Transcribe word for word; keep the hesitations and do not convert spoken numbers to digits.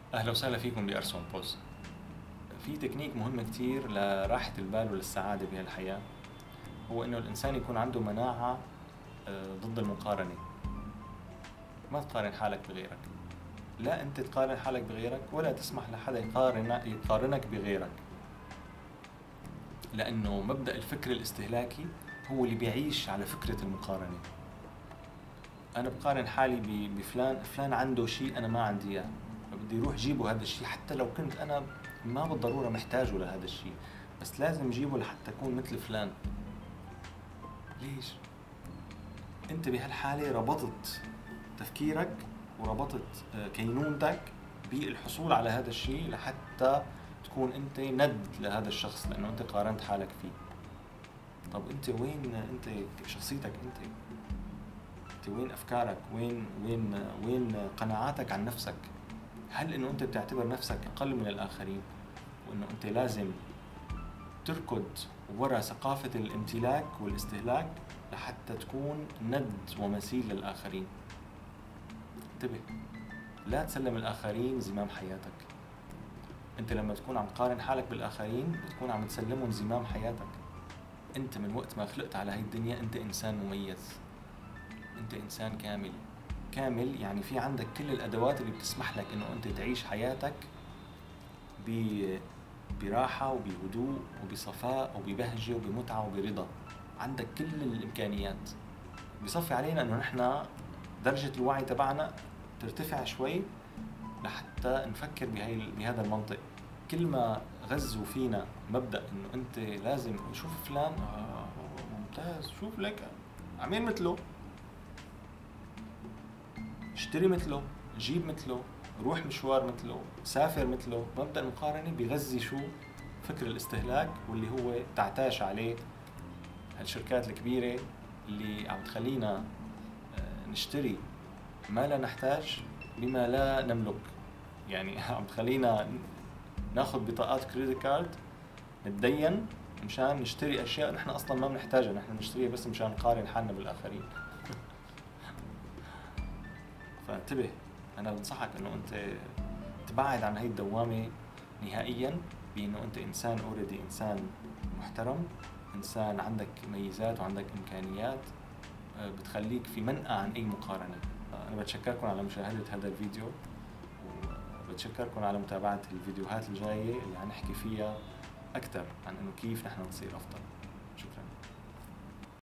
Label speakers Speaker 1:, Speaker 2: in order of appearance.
Speaker 1: أهلا وسهلا فيكم بأرسون بوز. في تكنيك مهم كتير لراحة البال وللسعادة بهالحياة، هو إنه الإنسان يكون عنده مناعة آه، ضد المقارنة. ما تقارن حالك بغيرك، لا أنت تقارن حالك بغيرك ولا تسمح لحدا يقارن يقارنك بغيرك، لأنه مبدأ الفكر الاستهلاكي هو اللي بيعيش على فكرة المقارنة. أنا بقارن حالي ب- بفلان، فلان عنده شيء أنا ما عندي إياه، فبدي أروح جيبه هذا الشيء حتى لو كنت أنا ما بالضرورة محتاجه لهذا الشيء، بس لازم جيبه لحتى أكون مثل فلان. ليش؟ أنت بهالحالة ربطت تفكيرك وربطت آه، كينونتك بالحصول على هذا الشيء لحتى تكون أنت ند لهذا الشخص، لأنه أنت قارنت حالك فيه. طب أنت وين أنت شخصيتك؟ أنت أنت وين أفكارك؟ وين وين وين قناعاتك عن نفسك؟ هل إنه أنت بتعتبر نفسك أقل من الآخرين، وإنه أنت لازم تركض وراء ثقافة الامتلاك والاستهلاك لحتى تكون ند ومثيل للآخرين؟ انتبه، لا تسلم الآخرين زمام حياتك. أنت لما تكون عم تقارن حالك بالآخرين بتكون عم تسلمهم زمام حياتك. أنت من وقت ما خلقت على هاي الدنيا أنت إنسان مميز، أنت إنسان كامل. كامل يعني في عندك كل الأدوات اللي بتسمح لك إنه أنت تعيش حياتك ب- براحة وبهدوء وبصفاء وببهجة وبمتعة وبرضا. عندك كل الإمكانيات. بصفي علينا إنه نحن درجة الوعي تبعنا ترتفع شوي لحتى نفكر بهاي بهذا المنطق. كل ما غزوا فينا مبدأ إنه أنت لازم شوف فلان آه ممتاز، شوف لك عمين مثله، اشتري مثله، جيب مثله، روح مشوار مثله، سافر مثله. مبدأ المقارنة بيغذي شو؟ فكر الاستهلاك، واللي هو تعتاش عليه هالشركات الكبيرة اللي عم تخلينا آه، نشتري ما لا نحتاج بما لا نملك. يعني عم تخلينا ناخذ بطاقات كريدت كارد، نتدين مشان نشتري اشياء نحن اصلا ما بنحتاجها، نحن بنشتريها بس مشان نقارن حالنا بالاخرين. فانتبه، انا بنصحك انه انت تبعد عن هاي الدوامة نهائيا، بانه انت انسان اوريدي انسان محترم، انسان عندك ميزات وعندك امكانيات آه، بتخليك في منأى عن اي مقارنة. آه، انا بتشكركم على مشاهدة هذا الفيديو، وبتشكركم على متابعة الفيديوهات الجاية اللي حنحكي فيها أكثر عن إنه كيف نحن نصير أفضل.